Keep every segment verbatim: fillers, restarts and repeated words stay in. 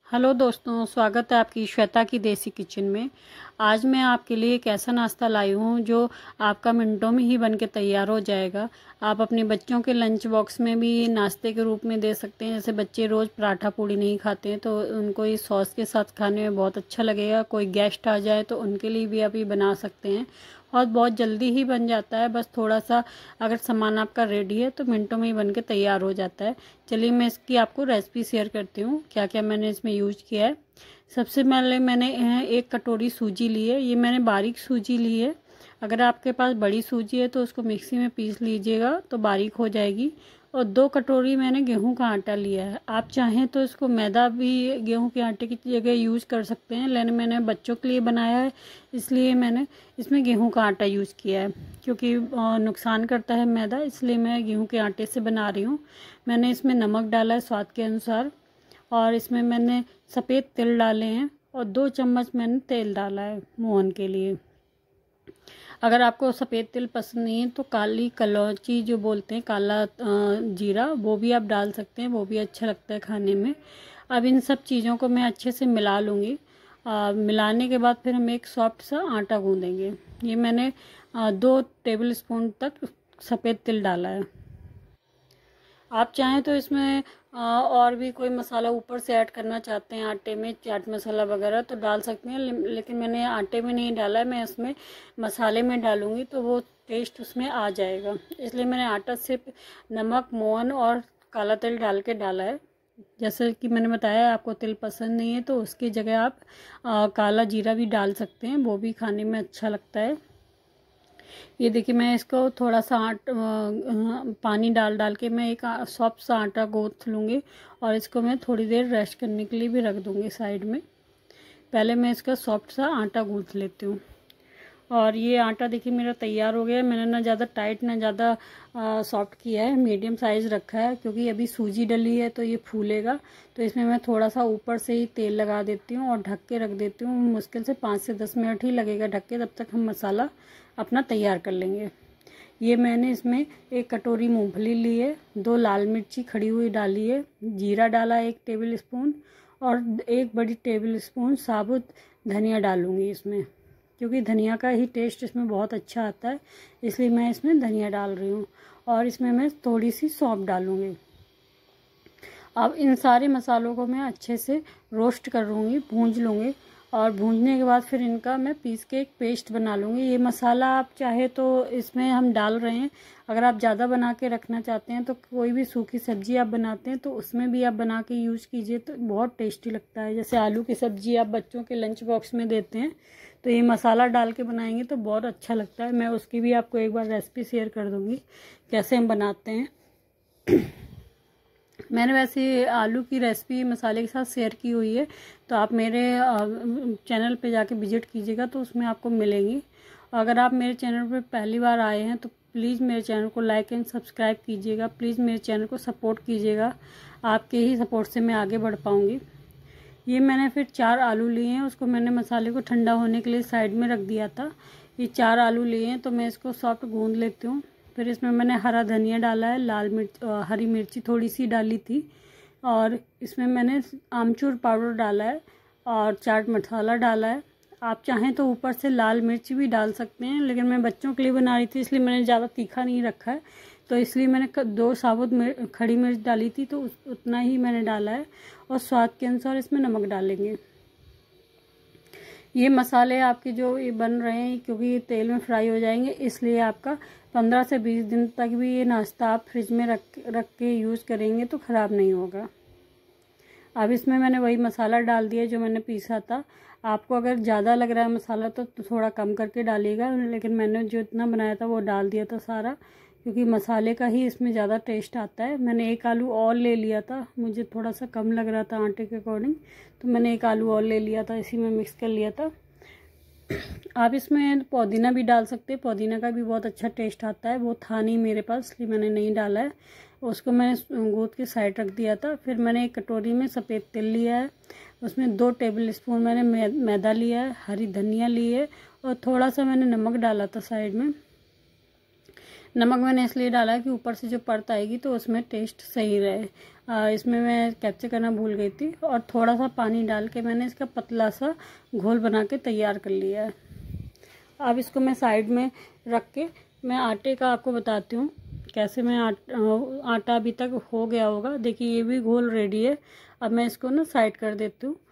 Hello दोस्तों, स्वागत है आपकी श्वेता की देसी किचन में। आज मैं आपके लिए एक ऐसा नाश्ता लाई हूँ जो आपका मिनटों में ही बन के तैयार हो जाएगा। आप अपने बच्चों के लंच बॉक्स में भी नाश्ते के रूप में दे सकते हैं। जैसे बच्चे रोज़ पराठा पूड़ी नहीं खाते हैं तो उनको इस सॉस के साथ खाने में बहुत अच्छा लगेगा। कोई गेस्ट आ जाए तो उनके लिए भी आप ये बना सकते हैं और बहुत जल्दी ही बन जाता है। बस थोड़ा सा अगर सामान आपका रेडी है तो मिनटों में ही बन के तैयार हो जाता है। चलिए मैं इसकी आपको रेसिपी शेयर करती हूँ क्या क्या मैंने इसमें यूज किया है। सबसे पहले मैंने एक कटोरी सूजी ली है। ये मैंने बारीक सूजी ली है। अगर आपके पास बड़ी सूजी है तो उसको मिक्सी में पीस लीजिएगा तो बारीक हो जाएगी। और दो कटोरी मैंने गेहूं का आटा लिया है। आप चाहें तो इसको मैदा भी गेहूं के आटे की जगह यूज़ कर सकते हैं, लेकिन मैंने बच्चों के लिए बनाया है इसलिए मैंने इसमें गेहूं का आटा यूज़ किया है, क्योंकि नुकसान करता है मैदा, इसलिए मैं गेहूं के आटे से बना रही हूँ। मैंने इसमें नमक डाला है स्वाद के अनुसार, और इसमें मैंने सफ़ेद तिल डाले हैं और दो चम्मच मैंने तेल डाला है मोहन के लिए। अगर आपको सफ़ेद तिल पसंद नहीं है तो काली कलौंजी जो बोलते हैं, काला जीरा, वो भी आप डाल सकते हैं, वो भी अच्छा लगता है खाने में। अब इन सब चीज़ों को मैं अच्छे से मिला लूँगी। मिलाने के बाद फिर हम एक सॉफ्ट सा आटा गूँदेंगे। ये मैंने आ, दो टेबल स्पून तक सफ़ेद तिल डाला है। आप चाहें तो इसमें आ, और भी कोई मसाला ऊपर से ऐड करना चाहते हैं आटे में, चाट मसाला वगैरह, तो डाल सकते हैं, लेकिन मैंने आटे में नहीं डाला है, मैं इसमें मसाले में डालूंगी तो वो टेस्ट उसमें आ जाएगा। इसलिए मैंने आटा सिर्फ नमक, मोहन और काला तिल डाल के डाला है। जैसे कि मैंने बताया आपको तिल पसंद नहीं है तो उसकी जगह आप आ, काला जीरा भी डाल सकते हैं, वो भी खाने में अच्छा लगता है। ये देखिए मैं इसको थोड़ा सा आट पानी डाल डाल के मैं एक सॉफ्ट सा आटा गूँथ लूँगी और इसको मैं थोड़ी देर रेस्ट करने के लिए भी रख दूँगी साइड में। पहले मैं इसका सॉफ्ट सा आटा गूँथ लेती हूँ। और ये आटा देखिए मेरा तैयार हो गया है। मैंने ना ज़्यादा टाइट ना ज़्यादा सॉफ्ट किया है, मीडियम साइज़ रखा है, क्योंकि अभी सूजी डली है तो ये फूलेगा। तो इसमें मैं थोड़ा सा ऊपर से ही तेल लगा देती हूँ और ढक के रख देती हूँ। मुश्किल से पाँच से दस मिनट ही लगेगा ढक के, तब तक हम मसाला अपना तैयार कर लेंगे। ये मैंने इसमें एक कटोरी मूँगफली ली है, दो लाल मिर्ची खड़ी हुई डाली है, जीरा डाला एक टेबल स्पून, और एक बड़ी टेबल स्पून साबुत धनिया डालूँगी इसमें, क्योंकि धनिया का ही टेस्ट इसमें बहुत अच्छा आता है, इसलिए मैं इसमें धनिया डाल रही हूँ। और इसमें मैं थोड़ी सी सौंफ डालूँगी। अब इन सारे मसालों को मैं अच्छे से रोस्ट कर लूँगी, भूंज लूँगी, और भूंजने के बाद फिर इनका मैं पीस के एक पेस्ट बना लूँगी। ये मसाला आप चाहे तो इसमें हम डाल रहे हैं, अगर आप ज़्यादा बना के रखना चाहते हैं तो कोई भी सूखी सब्जी आप बनाते हैं तो उसमें भी आप बना के यूज़ कीजिए तो बहुत टेस्टी लगता है। जैसे आलू की सब्ज़ी आप बच्चों के लंच बॉक्स में देते हैं तो ये मसाला डाल के बनाएंगे तो बहुत अच्छा लगता है। मैं उसकी भी आपको एक बार रेसिपी शेयर कर दूँगी कैसे हम बनाते हैं। मैंने वैसे आलू की रेसिपी मसाले के साथ शेयर की हुई है, तो आप मेरे चैनल पे जाके विजिट कीजिएगा तो उसमें आपको मिलेंगी। अगर आप मेरे चैनल पे पहली बार आए हैं तो प्लीज़ मेरे चैनल को लाइक एंड सब्सक्राइब कीजिएगा। प्लीज़ मेरे चैनल को सपोर्ट कीजिएगा, आपके ही सपोर्ट से मैं आगे बढ़ पाऊँगी। ये मैंने फिर चार आलू लिए हैं, उसको मैंने मसाले को ठंडा होने के लिए साइड में रख दिया था। ये चार आलू लिए हैं तो मैं इसको सॉफ्ट गूँध लेती हूँ। फिर इसमें मैंने हरा धनिया डाला है, लाल मिर्च, हरी मिर्ची थोड़ी सी डाली थी, और इसमें मैंने आमचूर पाउडर डाला है और चाट मसाला डाला है। आप चाहें तो ऊपर से लाल मिर्च भी डाल सकते हैं, लेकिन मैं बच्चों के लिए बना रही थी इसलिए मैंने ज़्यादा तीखा नहीं रखा है, तो इसलिए मैंने दो साबुत खड़ी मिर्च डाली थी तो उतना ही मैंने डाला है। और स्वाद के अनुसार इसमें नमक डालेंगे। ये मसाले आपके जो ये बन रहे हैं क्योंकि ये तेल में फ्राई हो जाएंगे, इसलिए आपका पंद्रह से बीस दिन तक भी ये नाश्ता आप फ्रिज में रख रख के यूज़ करेंगे तो ख़राब नहीं होगा। अब इसमें मैंने वही मसाला डाल दिया जो मैंने पीसा था। आपको अगर ज़्यादा लग रहा है मसाला तो थोड़ा कम करके डालिएगा, लेकिन मैंने जो इतना बनाया था वो डाल दिया था सारा, क्योंकि मसाले का ही इसमें ज़्यादा टेस्ट आता है। मैंने एक आलू और ले लिया था, मुझे थोड़ा सा कम लग रहा था आटे के अकॉर्डिंग, तो मैंने एक आलू और ले लिया था, इसी में मिक्स कर लिया था। आप इसमें पुदीना भी डाल सकते हैं, पुदीना का भी बहुत अच्छा टेस्ट आता है, वो था नहीं मेरे पास इसलिए मैंने नहीं डाला है। उसको मैंने गूँथ के साइड रख दिया था। फिर मैंने एक कटोरी में सफ़ेद तिल लिया है, उसमें दो टेबल स्पून मैंने मैदा लिया है, हरी धनिया ली है और थोड़ा सा मैंने नमक डाला था साइड में। नमक मैंने इसलिए डाला कि ऊपर से जो परत आएगी तो उसमें टेस्ट सही रहे। आ, इसमें मैं कैप्चर करना भूल गई थी। और थोड़ा सा पानी डाल के मैंने इसका पतला सा घोल बना के तैयार कर लिया है। अब इसको मैं साइड में रख के मैं आटे का आपको बताती हूँ कैसे मैं आटा आटा अभी तक हो गया होगा। देखिए ये भी घोल रेडी है। अब मैं इसको ना साइड कर देती हूँ।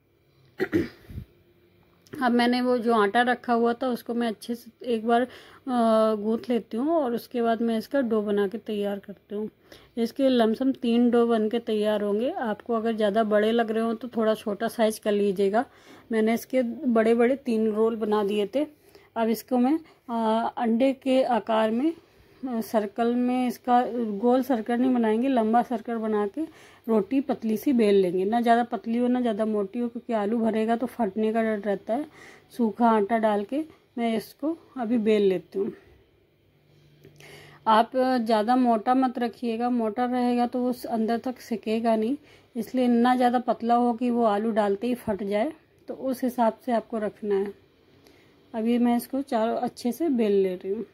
अब मैंने वो जो आटा रखा हुआ था उसको मैं अच्छे से एक बार गूँथ लेती हूँ और उसके बाद मैं इसका डो बना के तैयार करती हूँ। इसके लमसम तीन डो बन के तैयार होंगे। आपको अगर ज़्यादा बड़े लग रहे हो तो थोड़ा छोटा साइज कर लीजिएगा। मैंने इसके बड़े बड़े तीन रोल बना दिए थे। अब इसको मैं आ, अंडे के आकार में सर्कल में, इसका गोल सर्कल नहीं बनाएंगे, लंबा सर्कल बना के रोटी पतली सी बेल लेंगे। ना ज़्यादा पतली हो ना ज़्यादा मोटी हो, क्योंकि आलू भरेगा तो फटने का डर रहता है। सूखा आटा डाल के मैं इसको अभी बेल लेती हूँ। आप ज़्यादा मोटा मत रखिएगा, मोटा रहेगा तो वो अंदर तक सिकेगा नहीं। इसलिए ना ज़्यादा पतला हो कि वो आलू डालते ही फट जाए, तो उस हिसाब से आपको रखना है। अभी मैं इसको चारों अच्छे से बेल ले रही हूँ।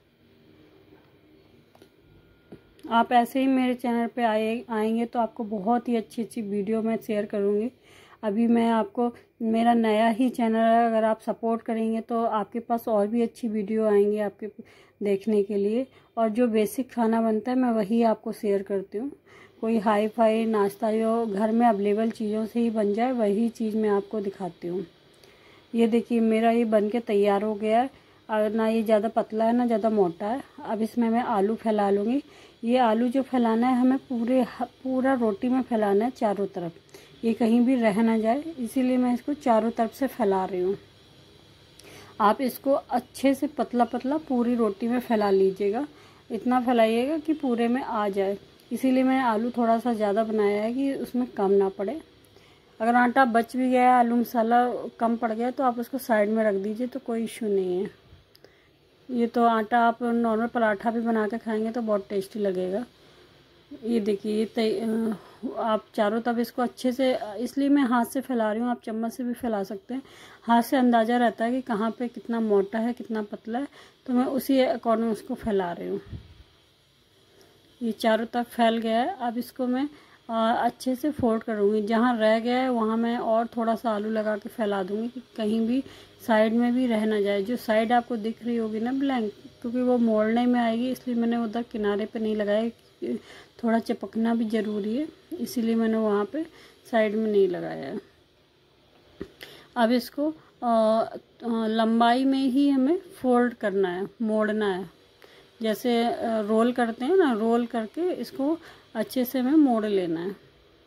आप ऐसे ही मेरे चैनल पे आए आएंगे तो आपको बहुत ही अच्छी अच्छी वीडियो मैं शेयर करूँगी। अभी मैं आपको, मेरा नया ही चैनल है, अगर आप सपोर्ट करेंगे तो आपके पास और भी अच्छी वीडियो आएंगी आपके देखने के लिए। और जो बेसिक खाना बनता है मैं वही आपको शेयर करती हूँ। कोई हाई फाई नाश्ता जो घर में अवेलेबल चीज़ों से ही बन जाए वही चीज़ मैं आपको दिखाती हूँ। ये देखिए मेरा ये बन के तैयार हो गया है। और ना ये ज़्यादा पतला है ना ज़्यादा मोटा है। अब इसमें मैं आलू फैला लूँगी। ये आलू जो फैलाना है हमें पूरे पूरा रोटी में फैलाना है चारों तरफ, ये कहीं भी रह ना जाए, इसीलिए मैं इसको चारों तरफ से फैला रही हूँ। आप इसको अच्छे से पतला पतला पूरी रोटी में फैला लीजिएगा। इतना फैलाइएगा कि पूरे में आ जाए। इसीलिए मैंने आलू थोड़ा सा ज़्यादा बनाया है कि उसमें कम ना पड़े। अगर आटा बच भी गया, आलू मसाला कम पड़ गया तो आप उसको साइड में रख दीजिए, तो कोई इशू नहीं है। ये तो आटा आप नॉर्मल पराठा भी बना के खाएंगे तो बहुत टेस्टी लगेगा। ये देखिए ये आप चारों तरफ इसको अच्छे से, इसलिए मैं हाथ से फैला रही हूँ, आप चम्मच से भी फैला सकते हैं। हाथ से अंदाज़ा रहता है कि कहाँ पे कितना मोटा है कितना पतला है, तो मैं उसी अकॉर्डिंग उसको फैला रही हूँ। ये चारों तरफ फैल गया है। अब इसको मैं अच्छे से फोल्ड करूँगी। जहाँ रह गया है वहाँ मैं और थोड़ा सा आलू लगा के फैला दूँगी कि कहीं भी साइड में भी रह ना जाए। जो साइड आपको दिख रही होगी ना ब्लैंक, क्योंकि वो मोड़ने में आएगी, इसलिए मैंने उधर किनारे पे नहीं लगाया। थोड़ा चिपकना भी ज़रूरी है, इसीलिए मैंने वहाँ पे साइड में नहीं लगाया है। अब इसको लंबाई में ही हमें फोल्ड करना है, मोड़ना है। जैसे रोल करते हैं ना, रोल करके इसको अच्छे से हमें मोड़ लेना है।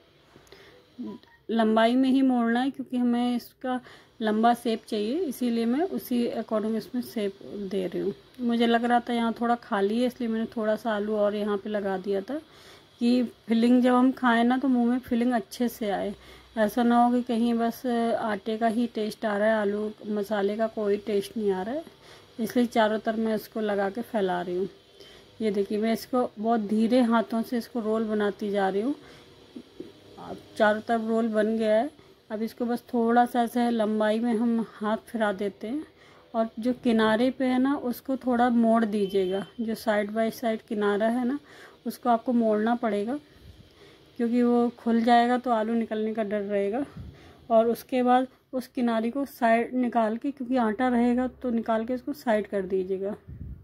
लंबाई में ही मोड़ना है, क्योंकि हमें इसका लंबा शेप चाहिए, इसीलिए मैं उसी अकॉर्डिंग इसमें शेप दे रही हूँ। मुझे लग रहा था यहाँ थोड़ा खाली है, इसलिए मैंने थोड़ा सा आलू और यहाँ पे लगा दिया था कि फिलिंग जब हम खाएं ना तो मुंह में फिलिंग अच्छे से आए। ऐसा ना हो कि कहीं बस आटे का ही टेस्ट आ रहा है, आलू मसाले का कोई टेस्ट नहीं आ रहा है। इसलिए चारों तरफ मैं इसको लगा के फैला रही हूँ। ये देखिए मैं इसको बहुत धीरे हाथों से इसको रोल बनाती जा रही हूँ। चारों तरफ रोल बन गया है। अब इसको बस थोड़ा सा ऐसे लंबाई में हम हाथ फिरा देते हैं, और जो किनारे पे है ना उसको थोड़ा मोड़ दीजिएगा। जो साइड बाय साइड किनारा है ना उसको आपको मोड़ना पड़ेगा, क्योंकि वो खुल जाएगा तो आलू निकलने का डर रहेगा। और उसके बाद उस किनारे को साइड निकाल के, क्योंकि आटा रहेगा तो निकाल के इसको साइड कर दीजिएगा।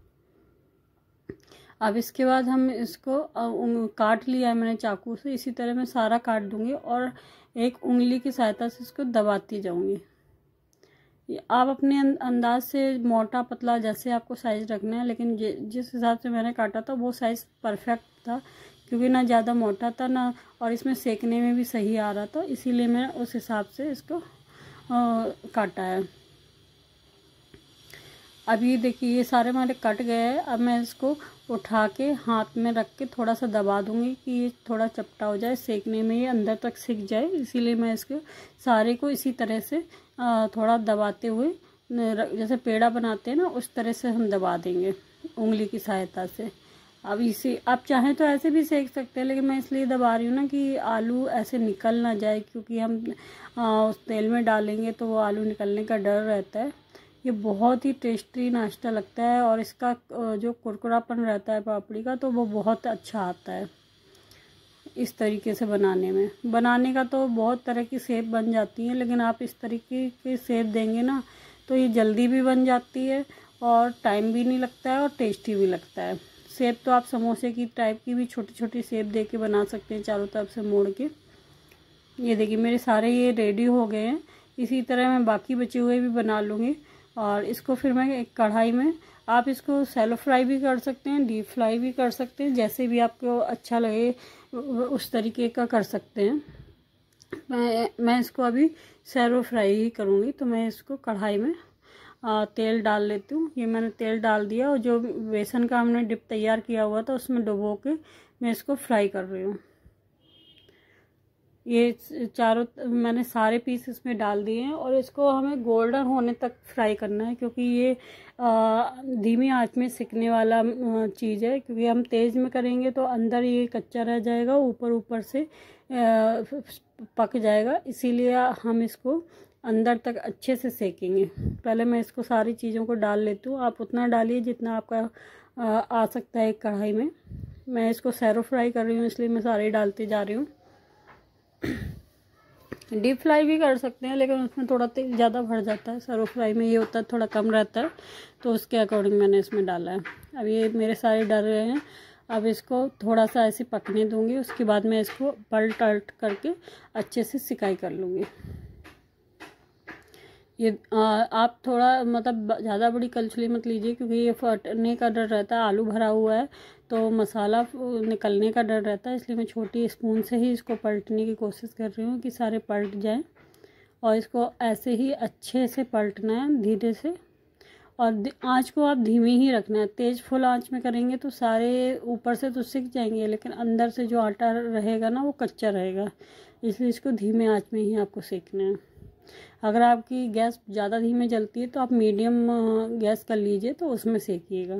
अब इसके बाद हम इसको काट लिया है मैंने चाकू से, इसी तरह मैं सारा काट दूंगी और एक उंगली की सहायता से इसको दबाती जाऊंगी। आप अपने अंदाज से मोटा पतला जैसे आपको साइज़ रखना है, लेकिन जिस हिसाब से मैंने काटा था वो साइज़ परफेक्ट था, क्योंकि ना ज़्यादा मोटा था ना, और इसमें सेकने में भी सही आ रहा था, इसीलिए मैं उस हिसाब से इसको आ, काटा है। अभी देखिए ये सारे हमारे कट गए हैं। अब मैं इसको उठा के हाथ में रख के थोड़ा सा दबा दूंगी कि ये थोड़ा चपटा हो जाए, सेकने में ये अंदर तक सिक जाए। इसीलिए मैं इसको सारे को इसी तरह से थोड़ा दबाते हुए, जैसे पेड़ा बनाते हैं ना उस तरह से हम दबा देंगे उंगली की सहायता से। अब इसे आप चाहें तो ऐसे भी सेक सकते हैं, लेकिन मैं इसलिए दबा रही हूँ ना कि आलू ऐसे निकल ना जाए, क्योंकि हम उस तेल में डालेंगे तो वो आलू निकलने का डर रहता है। ये बहुत ही टेस्टी नाश्ता लगता है और इसका जो कुरकुरापन रहता है पापड़ी का तो वो बहुत अच्छा आता है इस तरीके से बनाने में। बनाने का तो बहुत तरह की शेप बन जाती है, लेकिन आप इस तरीके की शेप देंगे ना तो ये जल्दी भी बन जाती है और टाइम भी नहीं लगता है और टेस्टी भी लगता है। शेप तो आप समोसे की टाइप की भी छोटी छोटी शेप दे के बना सकते हैं, चारों तरफ से मोड़ के। ये देखिए मेरे सारे ये रेडी हो गए हैं। इसी तरह मैं बाकी बचे हुए भी बना लूँगी और इसको फिर मैं एक कढ़ाई में, आप इसको सैलो फ्राई भी कर सकते हैं, डीप फ्राई भी कर सकते हैं, जैसे भी आपको अच्छा लगे उस तरीके का कर सकते हैं। मैं मैं इसको अभी सैलो फ्राई ही करूँगी, तो मैं इसको कढ़ाई में आ, तेल डाल लेती हूँ। ये मैंने तेल डाल दिया और जो बेसन का हमने डिप तैयार किया हुआ था उसमें डुबो के मैं इसको फ्राई कर रही हूँ। ये चारों मैंने सारे पीस इसमें डाल दिए हैं और इसको हमें गोल्डन होने तक फ्राई करना है, क्योंकि ये धीमी आंच में सिकने वाला चीज़ है। क्योंकि हम तेज़ में करेंगे तो अंदर ये कच्चा रह जाएगा, ऊपर ऊपर से आ, पक जाएगा, इसीलिए हम इसको अंदर तक अच्छे से सेकेंगे। पहले मैं इसको सारी चीज़ों को डाल लेती हूँ। आप उतना डालिए जितना आपका आ, आ सकता है एक कढ़ाई में। मैं इसको सैलो फ्राई कर रही हूँ इसलिए मैं सारे डालते जा रही हूँ। डीप फ्राई भी कर सकते हैं, लेकिन उसमें थोड़ा तेल ज़्यादा भर जाता है। सैलो फ्राई में ये होता है थोड़ा कम रहता है, तो उसके अकॉर्डिंग मैंने इसमें डाला है। अब ये मेरे सारे डल रहे हैं। अब इसको थोड़ा सा ऐसे पकने दूंगी, उसके बाद मैं इसको पलट पलट करके अच्छे से सिकाई कर लूँगी। ये आ, आप थोड़ा मतलब ज़्यादा बड़ी कलछुली मत लीजिए, क्योंकि ये फटने का डर रहता है। आलू भरा हुआ है तो मसाला निकलने का डर रहता है, इसलिए मैं छोटी स्पून से ही इसको पलटने की कोशिश कर रही हूँ कि सारे पलट जाएं। और इसको ऐसे ही अच्छे से पलटना है धीरे से, और आंच को आप धीमी ही रखना है। तेज़ फुल आंच में करेंगे तो सारे ऊपर से तो सिक जाएंगे, लेकिन अंदर से जो आटा रहेगा ना वो कच्चा रहेगा, इसलिए इसको धीमे आंच में ही आपको सेकना है। अगर आपकी गैस ज़्यादा धीमे जलती है तो आप मीडियम गैस कर लीजिए, तो उसमें सेकिएगा।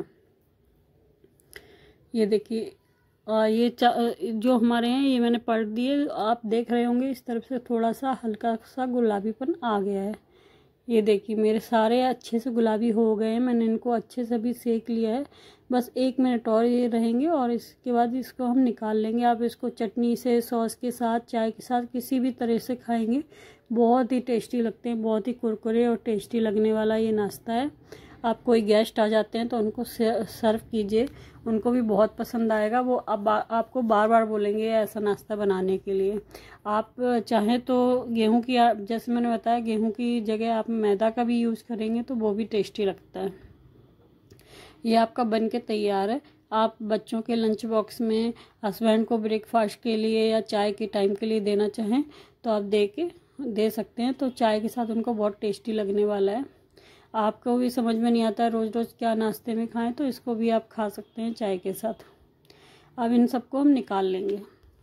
ये देखिए ये जो हमारे हैं ये मैंने पलट दिए। आप देख रहे होंगे इस तरफ से थोड़ा सा हल्का सा गुलाबीपन आ गया है। ये देखिए मेरे सारे अच्छे से गुलाबी हो गए हैं। मैंने इनको अच्छे से भी सेक लिया है। बस एक मिनट और ये रहेंगे और इसके बाद इसको हम निकाल लेंगे। आप इसको चटनी से, सॉस के साथ, चाय के साथ, किसी भी तरह से खाएंगे, बहुत ही टेस्टी लगते हैं। बहुत ही कुरकुरे और टेस्टी लगने वाला ये नाश्ता है। आप कोई गेस्ट आ जाते हैं तो उनको सर्व कीजिए, उनको भी बहुत पसंद आएगा। वो अब आपको बार बार बोलेंगे ऐसा नाश्ता बनाने के लिए। आप चाहें तो गेहूं की, जैसे मैंने बताया, गेहूं की जगह आप मैदा का भी यूज़ करेंगे तो वो भी टेस्टी लगता है। ये आपका बन के तैयार है। आप बच्चों के लंच बॉक्स में, हस्बैंड को ब्रेकफास्ट के लिए या चाय के टाइम के लिए देना चाहें तो आप दे के दे सकते हैं, तो चाय के साथ उनको बहुत टेस्टी लगने वाला है। आपको भी समझ में नहीं आता रोज़ रोज़ क्या नाश्ते में खाएं, तो इसको भी आप खा सकते हैं चाय के साथ। अब इन सबको हम निकाल लेंगे।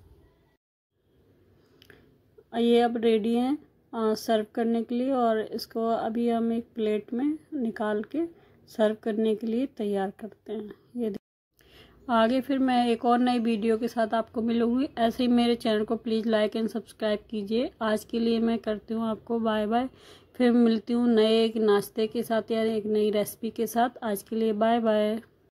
ये अब रेडी हैं सर्व करने के लिए, और इसको अभी हम एक प्लेट में निकाल के सर्व करने के लिए तैयार करते हैं। ये आगे फिर मैं एक और नई वीडियो के साथ आपको मिलूंगी। ऐसे ही मेरे चैनल को प्लीज़ लाइक एंड सब्सक्राइब कीजिए। आज के लिए मैं करती हूँ आपको बाय बाय। फिर मिलती हूँ नए एक नाश्ते के साथ या एक नई रेसिपी के साथ। आज के लिए बाय बाय।